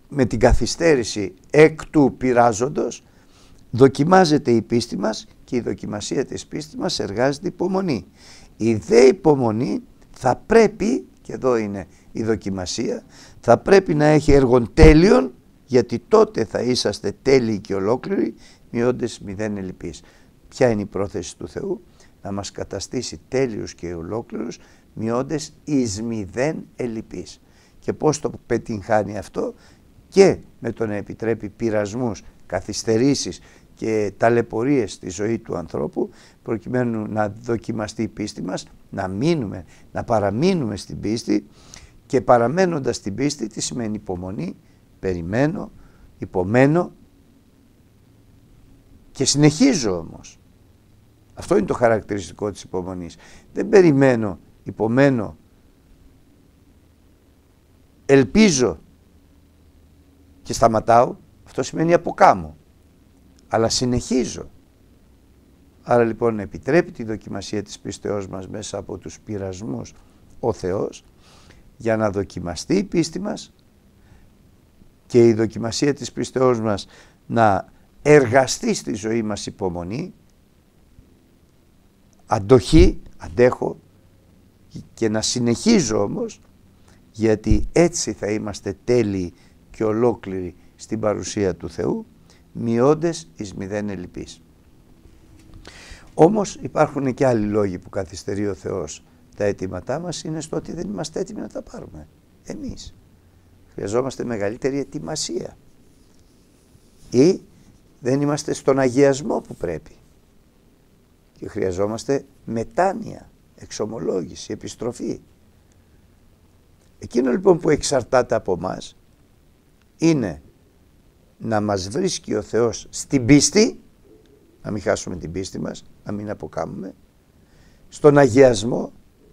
με την καθυστέρηση εκ του πειράζοντος δοκιμάζεται η πίστη μας και η δοκιμασία της πίστης μας εργάζεται υπομονή. Η δε υπομονή θα πρέπει, και εδώ είναι η δοκιμασία, θα πρέπει να έχει έργον τέλειον, γιατί τότε θα είσαστε τέλειοι και ολόκληροι, μειώντες μηδέν ελλειπείς. Ποια είναι η πρόθεση του Θεού? Να μας καταστήσει τέλειους και ολόκληρους, μειώντες εις μηδέν ελλειπείς. Και πώς το πετυγχάνει αυτό? Και με το να επιτρέπει πειρασμούς, καθυστερήσεις και ταλαιπωρίες στη ζωή του ανθρώπου, προκειμένου να δοκιμαστεί η πίστη μας, να μείνουμε, να παραμείνουμε στην πίστη, και παραμένοντας στην πίστη τι σημαίνει υπομονή? Περιμένω, υπομένω και συνεχίζω όμως. Αυτό είναι το χαρακτηριστικό της υπομονής. Δεν περιμένω, υπομένω, ελπίζω και σταματάω. Αυτό σημαίνει αποκάμω. Αλλά συνεχίζω. Άρα λοιπόν επιτρέπει τη δοκιμασία της πίστεώς μας μέσα από τους πειρασμούς ο Θεός, για να δοκιμαστεί η πίστη μας και η δοκιμασία της πίστεώς μας να εργαστεί στη ζωή μας υπομονή, αντοχή, αντέχω, και να συνεχίζω όμως, γιατί έτσι θα είμαστε τέλειοι και ολόκληροι στην παρουσία του Θεού, μειώντες εις μηδέν ελλειπείς. Όμως υπάρχουν και άλλοι λόγοι που καθυστερεί ο Θεός τα αιτήματά μας, είναι στο ότι δεν είμαστε έτοιμοι να τα πάρουμε εμείς. Χρειαζόμαστε μεγαλύτερη ετοιμασία ή δεν είμαστε στον αγιασμό που πρέπει και χρειαζόμαστε μετάνοια, εξομολόγηση, επιστροφή. Εκείνο λοιπόν που εξαρτάται από μας είναι να μας βρίσκει ο Θεός στην πίστη, να μην χάσουμε την πίστη μας, να μην αποκάμουμε, στον αγιασμό,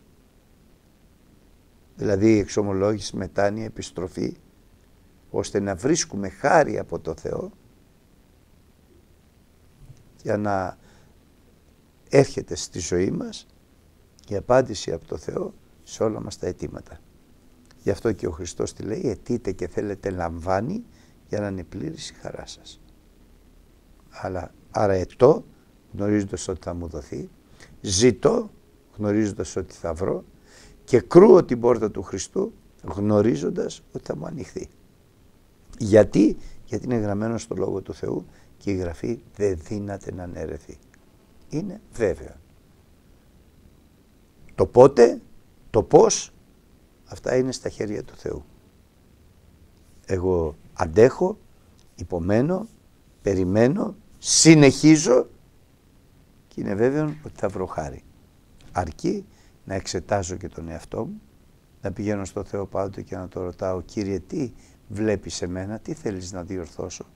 δηλαδή εξομολόγηση, μετάνοια, επιστροφή, ώστε να βρίσκουμε χάρη από το Θεό για να έρχεται στη ζωή μας η απάντηση από το Θεό σε όλα μας τα αιτήματα. Γι' αυτό και ο Χριστός τι λέει? Αιτείτε και θέλετε λαμβάνει, για να είναι πλήρης η χαρά σας. Αλλά, άρα αιτώ γνωρίζοντας ότι θα μου δοθεί, ζητώ γνωρίζοντας ότι θα βρω, και κρούω την πόρτα του Χριστού γνωρίζοντας ότι θα μου ανοιχθεί. Γιατί? Γιατί είναι γραμμένο στο Λόγο του Θεού και η Γραφή δεν δύναται να αναιρεθεί. Είναι βέβαιο. Το πότε, το πώς, αυτά είναι στα χέρια του Θεού. Εγώ αντέχω, υπομένω, περιμένω, συνεχίζω και είναι βέβαιο ότι θα βρω χάρη. Αρκεί να εξετάζω και τον εαυτό μου, να πηγαίνω στο Θεό πάντοτε και να το ρωτάω, Κύριε, τι βλέπεις σε μένα, τι θέλεις να διορθώσω?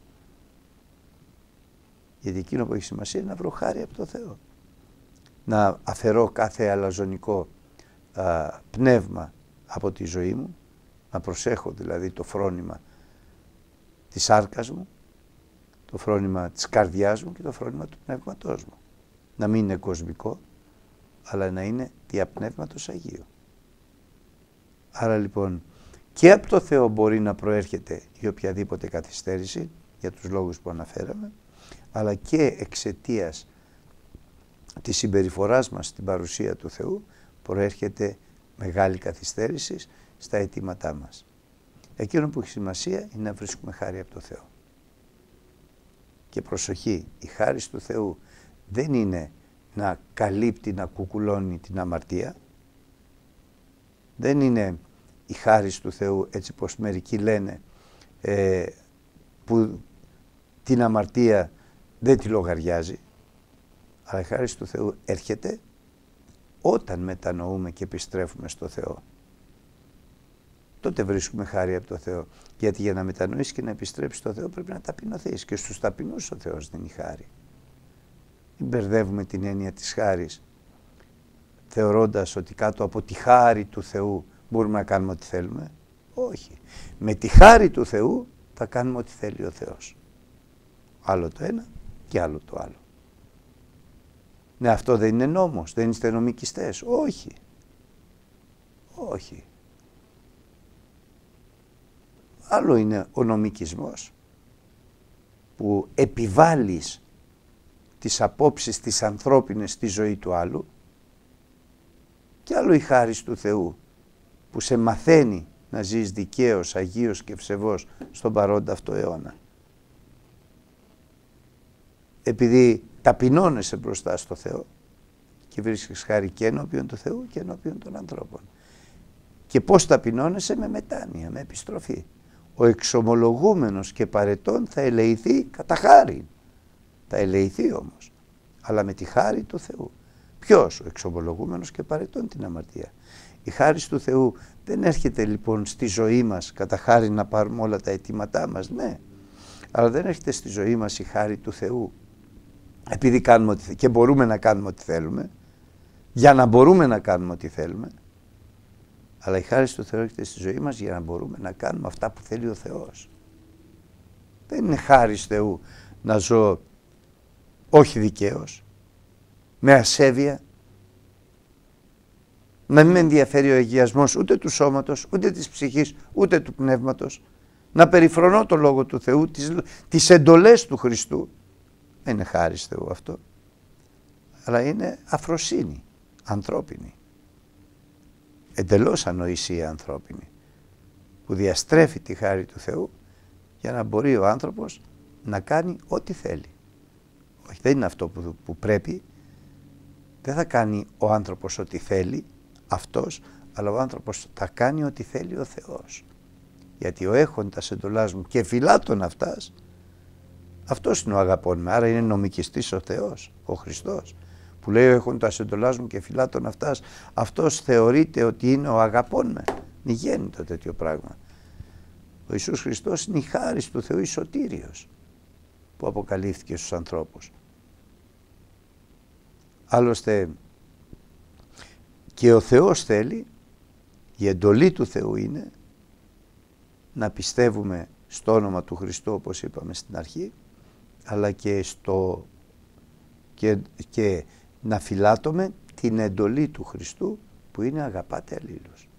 Γιατί εκείνο που έχει σημασία είναι να βρω χάρη από το Θεό. Να αφαιρώ κάθε αλαζονικό α, πνεύμα από τη ζωή μου, να προσέχω δηλαδή το φρόνημα της σάρκας μου, το φρόνημα της καρδιάς μου και το φρόνημα του πνεύματός μου. Να μην είναι κοσμικό, αλλά να είναι δια πνεύματος Αγίου. Άρα λοιπόν και από το Θεό μπορεί να προέρχεται η οποιαδήποτε καθυστέρηση, για τους λόγους που αναφέραμε, αλλά και εξαιτίας της συμπεριφοράς μας στην παρουσία του Θεού προέρχεται μεγάλη καθυστέρηση στα αιτήματά μας. Εκείνο που έχει σημασία είναι να βρίσκουμε χάρη από το Θεό. Και προσοχή, η χάρη του Θεού δεν είναι να καλύπτει, να κουκουλώνει την αμαρτία. Δεν είναι η χάρη του Θεού, έτσι πως μερικοί λένε, ε, που την αμαρτία δεν τη λογαριάζει. Αλλά η χάρη του Θεού έρχεται όταν μετανοούμε και επιστρέφουμε στο Θεό. Τότε βρίσκουμε χάρη από το Θεό. Γιατί για να μετανοήσεις και να επιστρέψεις στο Θεό πρέπει να ταπεινωθείς. Και στους ταπεινούς ο Θεός δίνει χάρη. Μην μπερδεύουμε την έννοια της χάρης, θεωρώντας ότι κάτω από τη χάρη του Θεού μπορούμε να κάνουμε ό,τι θέλουμε. Όχι. Με τη χάρη του Θεού θα κάνουμε ό,τι θέλει ο Θεός. Άλλο το ένα και άλλο το άλλο. Ναι, αυτό δεν είναι νόμος, δεν είστε νομικιστές. Όχι. Όχι. Άλλο είναι ο νομικισμός, που επιβάλλεις τις απόψεις της ανθρώπινες στη ζωή του άλλου, και άλλο η χάρις του Θεού, που σε μαθαίνει να ζεις δικαίος, αγίος και ευσεβός στον παρόντα αυτό αιώνα. Επειδή ταπεινώνεσαι μπροστά στο Θεό και βρίσκεις χάρη και ενώπιον του Θεού και ενώπιον των ανθρώπων. Και πώς ταπεινώνεσαι? Με μετάνοια, με επιστροφή. Ο εξομολογούμενος και παρετών θα ελεηθεί κατά χάρη. Θα ελεηθεί όμως, αλλά με τη χάρη του Θεού. Ποιος? Ο εξομολογούμενος και παρετών την αμαρτία. Η χάρη του Θεού δεν έρχεται λοιπόν στη ζωή μας κατά χάρη να πάρουμε όλα τα αιτήματά μας, ναι. Αλλά δεν έρχεται στη ζωή μας η χάρη του Θεού επειδή κάνουμε ό,τι και μπορούμε να κάνουμε ό,τι θέλουμε, για να μπορούμε να κάνουμε ό,τι θέλουμε. Αλλά η χάρη του Θεού έρχεται στη ζωή μας για να μπορούμε να κάνουμε αυτά που θέλει ο Θεός. Δεν είναι χάρη Θεού να ζω όχι δικαίως, με ασέβεια, να μην με ενδιαφέρει ο αγιασμός ούτε του σώματος, ούτε της ψυχής, ούτε του πνεύματος, να περιφρονώ το Λόγο του Θεού, τις, τις εντολές του Χριστού. Δεν είναι χάρη Θεού αυτό, αλλά είναι αφροσύνη ανθρώπινη. Εντελώς ανοησία ανθρώπινη, που διαστρέφει τη χάρη του Θεού για να μπορεί ο άνθρωπος να κάνει ό,τι θέλει. Όχι, δεν είναι αυτό που, που πρέπει. Δεν θα κάνει ο άνθρωπος ό,τι θέλει αυτός, αλλά ο άνθρωπος θα κάνει ό,τι θέλει ο Θεός. Γιατί ο έχοντας εντολάς μου και φυλάτων αυτάς, αυτός είναι ο αγαπών με. Άρα είναι νομικιστής ο Θεός, ο Χριστός, που λέει ο έχοντας εντολάς μου και φυλάτων αυτάς, αυτός θεωρείται ότι είναι ο αγαπών με. Μη γίνει το τέτοιο πράγμα. Ο Ιησούς Χριστός είναι η χάρις του Θεού, η σωτήριος, που αποκαλύφθηκε στους ανθρώπους. Άλλωστε και ο Θεός θέλει, η εντολή του Θεού είναι να πιστεύουμε στο όνομα του Χριστού, όπως είπαμε στην αρχή, αλλά και, στο, και, και να φυλάτουμε την εντολή του Χριστού, που είναι αγαπάτε αλλήλους.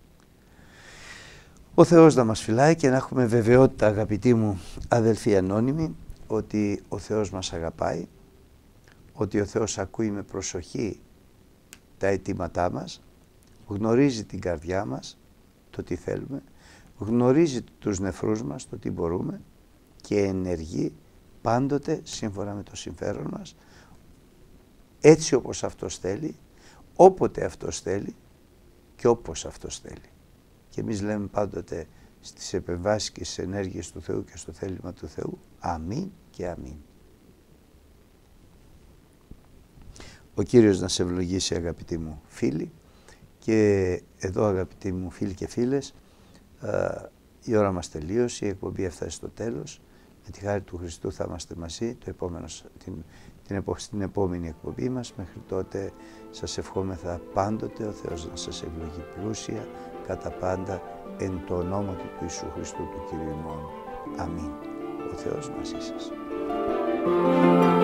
Ο Θεός να μας φυλάει και να έχουμε βεβαιότητα, αγαπητοί μου αδελφοί ανώνυμοι, ότι ο Θεός μας αγαπάει, ότι ο Θεός ακούει με προσοχή τα αιτήματά μας, γνωρίζει την καρδιά μας, το τι θέλουμε, γνωρίζει τους νεφρούς μας, το τι μπορούμε, και ενεργεί πάντοτε σύμφωνα με το συμφέρον μας, έτσι όπως Αυτός θέλει, όποτε Αυτός θέλει και όπως Αυτός θέλει. Και εμείς λέμε πάντοτε στις επεμβάσεις και στις ενέργειες του Θεού και στο θέλημα του Θεού, αμήν και αμήν. Ο Κύριος να σε ευλογήσει, αγαπητοί μου φίλοι, και εδώ, αγαπητοί μου φίλοι και φίλες, η ώρα μας τελείωσε, η εκπομπή έφτασε στο τέλος. Με τη χάρη του Χριστού θα είμαστε μαζί το επόμενο, την, την, την επόμενη εκπομπή μας. Μέχρι τότε σας ευχόμεθα πάντοτε ο Θεός να σας ευλογεί πλούσια κατά πάντα, εν το ονόμα του Ιησού Χριστού του Κυρίου ημών. Αμήν. Ο Θεός μαζί σας.